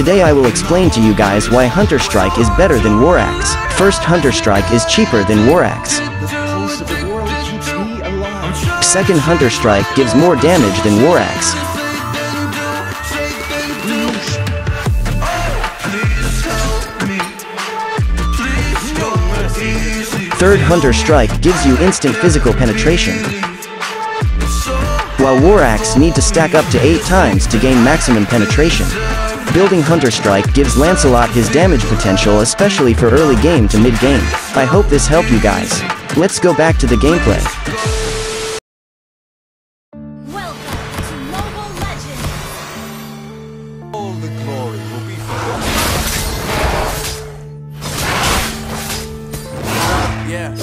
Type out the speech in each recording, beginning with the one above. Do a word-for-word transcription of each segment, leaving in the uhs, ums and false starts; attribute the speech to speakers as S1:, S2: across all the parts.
S1: Today I will explain to you guys why Hunter Strike is better than War Axe. First, Hunter Strike is cheaper than War Axe. Second, Hunter Strike gives more damage than War Axe. Third, Hunter Strike gives you instant physical penetration, while War Axe need to stack up to eight times to gain maximum penetration. Building Hunter Strike gives Lancelot his damage potential, especially for early game to mid game. I hope this helped you guys. Let's go back to the gameplay.
S2: All the glory will be for yeah.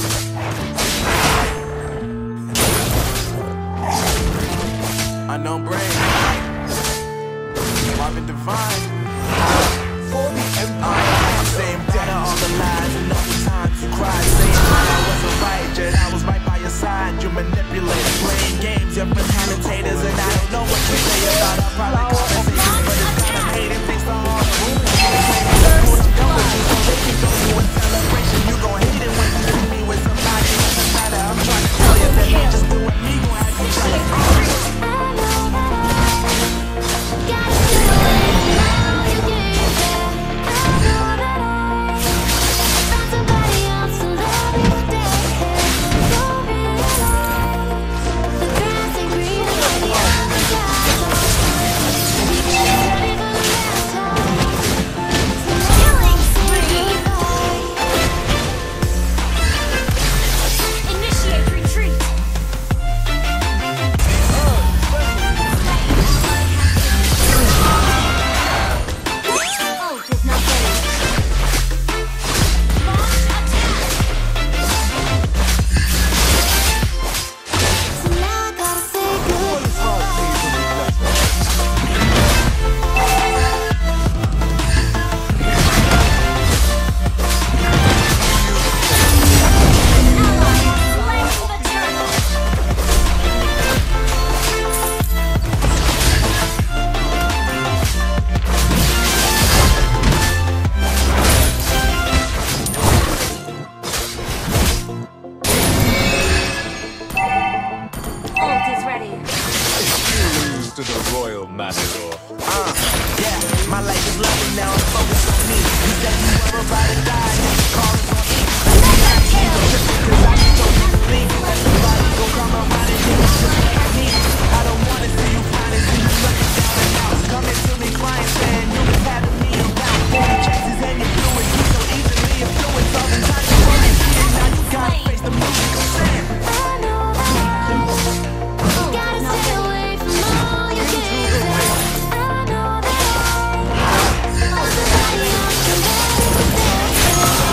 S2: Unknown brain. Marvin Divine. For the empire. Same data on the lines and all the times you cried. Saying I wasn't right, yet I was right by your side. You manipulated, playing games, you're commentators, and I don't know what you say about our private conversations, but it's kind of hating things to all the rules. What you going to so they can go to a celebration. You gon' hate it when you see me with somebody doesn't matter. I'm trying to tell you that I'm just doing me, gon' have you trying to to the Royal Matador. Uh, yeah, my life is lovely now, I'm focused on me. You said you were about to die, call us on E. Cause I just don't believe that somebody gon' come around and give me just what I need. I don't wanna see you crying and see you looking down and out. Coming to me crying, saying you was having me around. Taking chances and you do it, you so easily influenced. Oftentimes you wanna see it, now you gotta face the music I'm saying.
S3: I know that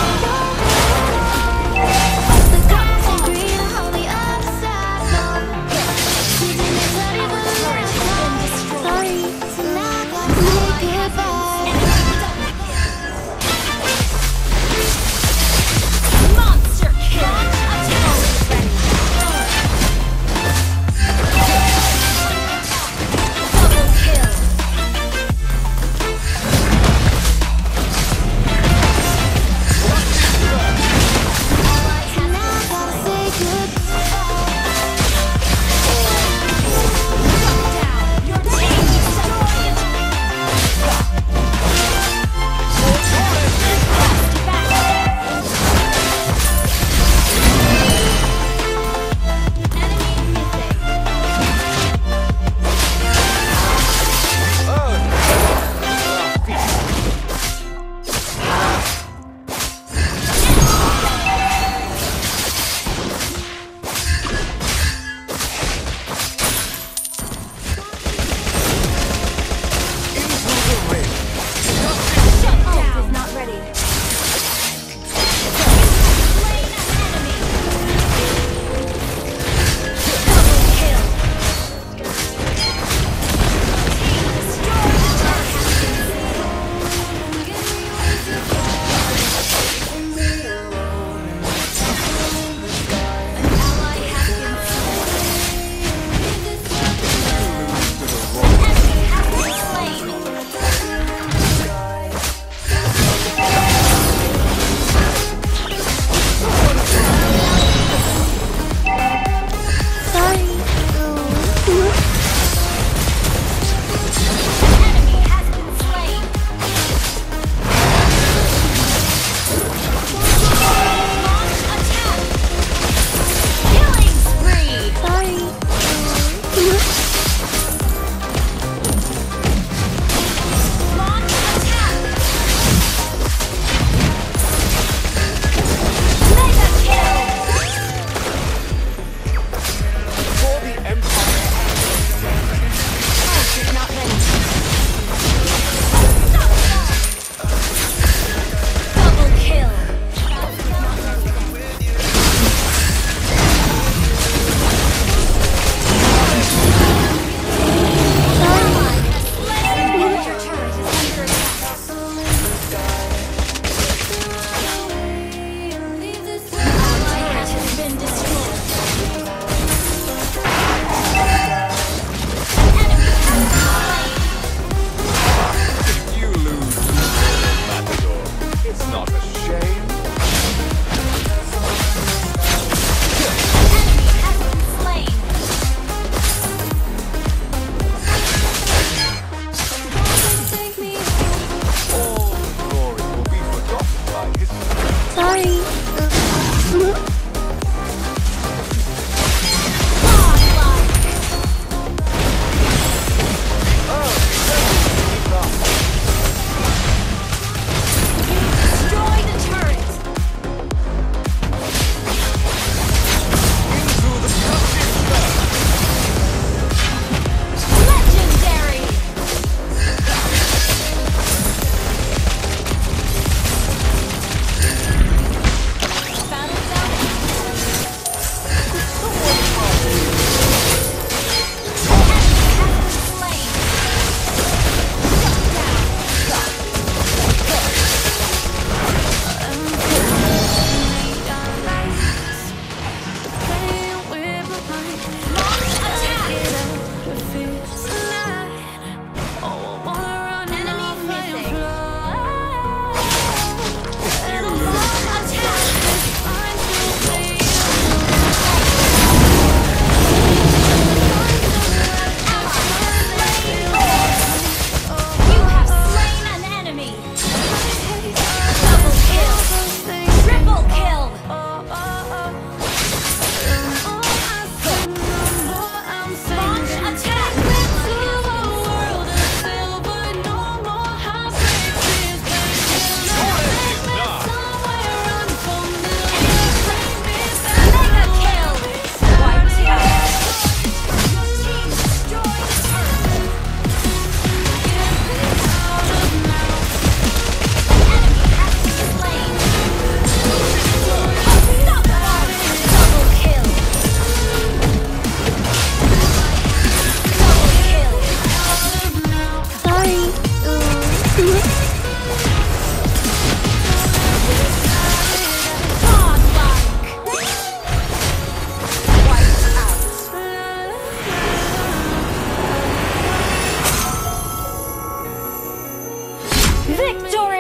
S3: Victory!